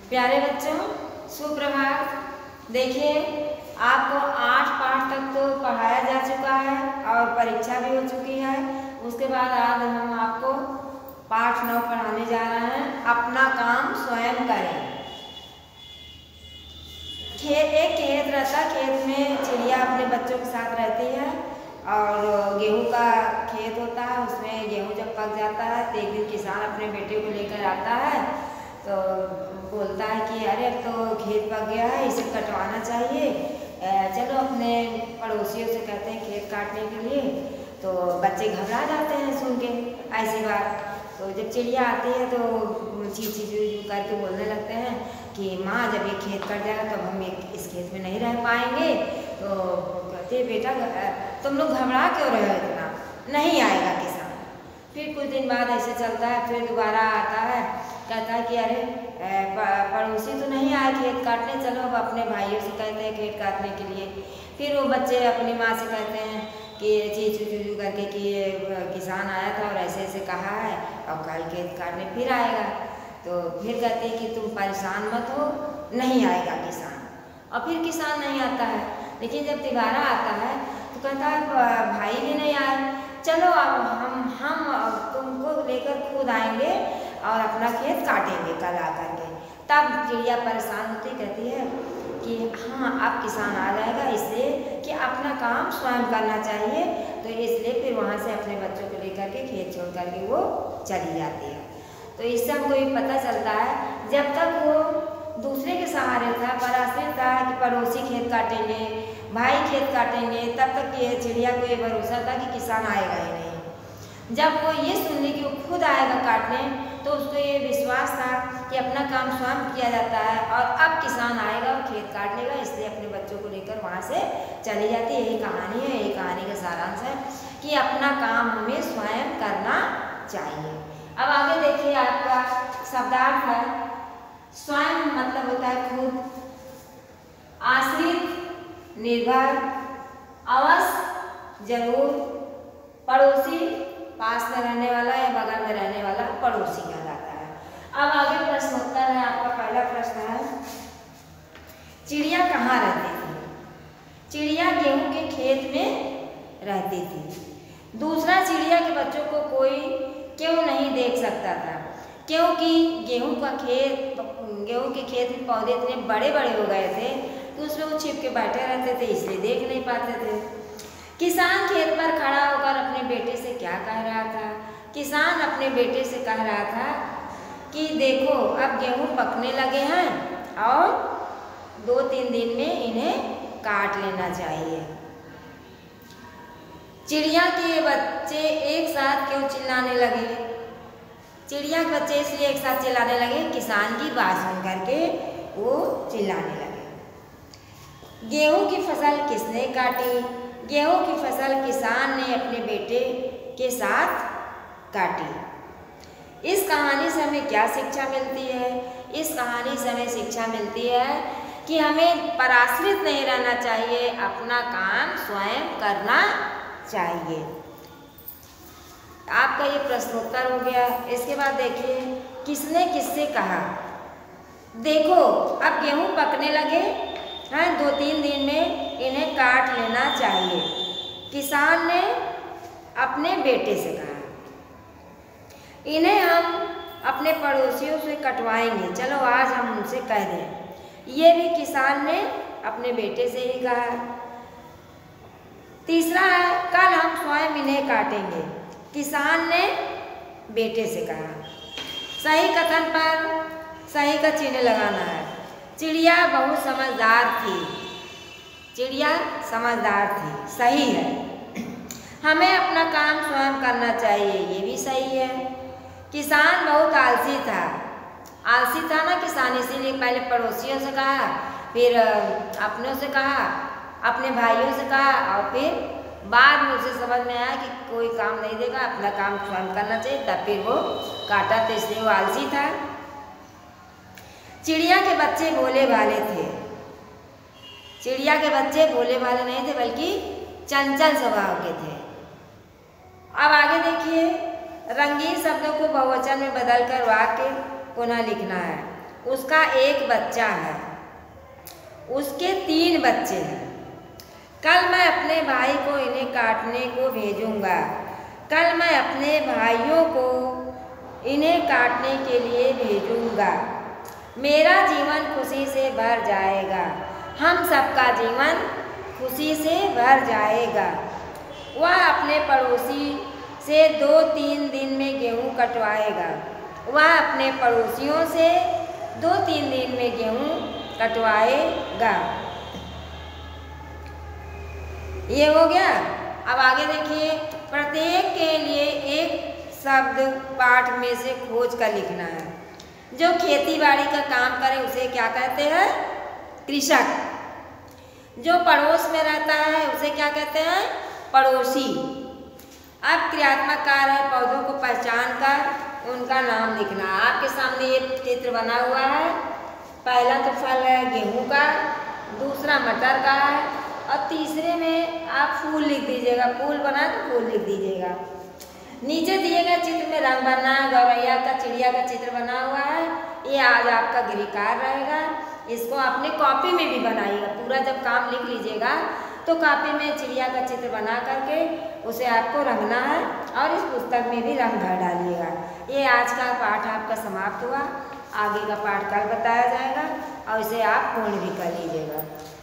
प्यारे बच्चों, सुप्रभात। देखिए, आपको 8 पाठ तक तो पढ़ाया जा चुका है और परीक्षा भी हो चुकी है। उसके बाद आज हम आपको पाठ 9 पढ़ाने जा रहे हैं। अपना काम स्वयं करें। एक खेत रहता, खेत में चिड़िया अपने बच्चों के साथ रहती है और गेहूं का खेत होता है। उसमें गेहूं जब पक जाता है तो एक दिन किसान अपने बेटे को लेकर आता है तो बोलता है कि अरे अब तो खेत पक गया है, इसे कटवाना चाहिए। चलो अपने पड़ोसियों से कहते हैं खेत काटने के लिए। तो बच्चे घबरा जाते हैं सुन के ऐसी बात। तो जब चिड़िया आती है तो ची ची चू चू करके बोलने लगते हैं कि माँ जब ये खेत कट जाएगा तब हम इस खेत में नहीं रह पाएंगे। तो कहते बेटा तुम लोग घबरा क्यों रहे हो इतना, नहीं आएगा किसान। फिर कुछ दिन बाद ऐसे चलता है, फिर दोबारा आता है, कहता है कि अरे पड़ोसी तो नहीं आए खेत काटने, चलो अब अपने भाइयों से कहते हैं खेत काटने के लिए। फिर वो बच्चे अपनी माँ से कहते हैं कि चीचू चूचू करके कि किसान आया था और ऐसे ऐसे कहा है और कल खेत काटने फिर आएगा। तो फिर कहते हैं कि तुम परेशान मत हो, नहीं आएगा किसान। और फिर किसान नहीं आता है। लेकिन जब दोबारा आता है तो कहता है भाई भी नहीं आए, चलो अब हम तुमको लेकर खुद आएंगे और अपना खेत काटेंगे कल आकर के। तब चिड़िया परेशान होती कहती है कि हाँ अब किसान आ जाएगा, इसलिए कि अपना काम स्वयं करना चाहिए। तो इसलिए फिर वहाँ से अपने बच्चों को लेकर के खेत छोड़ करके वो चली जाती है। तो इससे हमको ये पता चलता है जब तक वो दूसरे के सहारे था, पराश्रित था कि पड़ोसी खेत काटेंगे, भाई खेत काटेंगे, तब तक ये चिड़िया को ये भरोसा था कि किसान आएगा ही नहीं। जब वो ये सुन ली कि वो खुद आएगा काटने तो उसको ये विश्वास था कि अपना काम स्वयं किया जाता है और अब किसान आएगा और खेत काट लेगा, इसलिए अपने बच्चों को लेकर वहाँ से चली जाती है। यही कहानी है, यही कहानी का सारांश है कि अपना काम हमें स्वयं करना चाहिए। अब आगे देखिए, आपका शब्दार्थ है स्वयं मतलब होता है खुद, आश्रित निर्भर, अवश्य जरूर, पड़ोसी पास में रहने वाला या बगल में रहने वाला पड़ोसी कहलाता है। अब आगे प्रश्नोत्तर है। आपका पहला प्रश्न है चिड़िया कहाँ रहती थी? चिड़िया गेहूं के खेत में रहती थी। दूसरा, चिड़िया के बच्चों को कोई क्यों नहीं देख सकता था? क्योंकि गेहूं के खेत में पौधे इतने बड़े बड़े हो गए थे कि उसमें वो छिप के बैठे रहते थे, इसलिए देख नहीं पाते थे। किसान खेत पर खड़ा होकर अपने बेटे से क्या कह रहा था? किसान अपने बेटे से कह रहा था कि देखो अब गेहूं पकने लगे हैं और 2-3 दिन में इन्हें काट लेना चाहिए। चिड़िया के बच्चे एक साथ क्यों चिल्लाने लगे? चिड़िया के बच्चे इसलिए एक साथ चिल्लाने लगे, किसान की बात सुन करके वो चिल्लाने लगे। गेहूं की फसल किसने काटी? गेहूं की फसल किसान ने अपने बेटे के साथ काटी। इस कहानी से हमें क्या शिक्षा मिलती है? इस कहानी से हमें शिक्षा मिलती है कि हमें पराश्रित नहीं रहना चाहिए, अपना काम स्वयं करना चाहिए। आपका ये प्रश्नोत्तर हो गया। इसके बाद देखिए, किसने किससे कहा? देखो अब गेहूं पकने लगे हैं, 2-3 दिन में इन्हें काट लेना चाहिए, किसान ने अपने बेटे से कहा। इन्हें हम अपने पड़ोसियों से कटवाएंगे, चलो आज हम उनसे कह दें। ये भी किसान ने अपने बेटे से ही कहा। तीसरा है, कल हम स्वयं इन्हें काटेंगे, किसान ने बेटे से कहा। सही कथन पर सही का चिन्ह लगाना है। चिड़िया बहुत समझदार थी। चिड़िया समझदार थी, सही है। हमें अपना काम स्वयं करना चाहिए, ये भी सही है। किसान बहुत आलसी था। आलसी था ना किसान, इसीलिए पहले पड़ोसियों से कहा, फिर अपनों से कहा, अपने भाइयों से कहा और फिर बाद में उसे समझ में आया कि कोई काम नहीं देगा, अपना काम स्वयं करना चाहिए, तब फिर वो काटा, तो इसलिए वो आलसी था। चिड़िया के बच्चे भोले भाले थे। चिड़िया के बच्चे भोले भाले नहीं थे बल्कि चंचल स्वभाव के थे। अब आगे देखिए, रंगीन शब्दों को बहुवचन में बदलकर वाक्य पुनः लिखना है। उसका एक बच्चा है, उसके 3 बच्चे हैं। कल मैं अपने भाई को इन्हें काटने को भेजूंगा। कल मैं अपने भाइयों को इन्हें काटने के लिए भेजूंगा। मेरा जीवन खुशी से भर जाएगा। हम सबका जीवन खुशी से भर जाएगा। वह अपने पड़ोसी से 2-3 दिन में गेहूँ कटवाएगा। वह अपने पड़ोसियों से 2-3 दिन में गेहूँ कटवाएगा। ये हो गया। अब आगे देखिए, प्रत्येक के लिए एक शब्द पाठ में से खोज कर लिखना है। जो खेती बाड़ी का काम करे उसे क्या कहते हैं? कृषक। जो पड़ोस में रहता है उसे क्या कहते हैं? पड़ोसी। अब क्रियात्मक कार्य है, पौधों को पहचान कर उनका नाम लिखना। आपके सामने ये चित्र बना हुआ है। पहला तो फल है गेहूं का, दूसरा मटर का है और तीसरे में आप फूल लिख दीजिएगा। फूल बना तो फूल लिख दीजिएगा। नीचे दिए गए चित्र में रंग भरना है। गौरैया का, चिड़िया का चित्र बना हुआ है। ये आज आपका गृह कार्य रहेगा। इसको अपने कॉपी में भी बनाइएगा। पूरा जब काम लिख लीजिएगा तो कॉपी में चिड़िया का चित्र बना करके उसे आपको रंगना है और इस पुस्तक में भी रंग भर डालिएगा। ये आज का पाठ आपका समाप्त हुआ। आगे का पाठ कल बताया जाएगा और इसे आप पूर्ण भी कर लीजिएगा।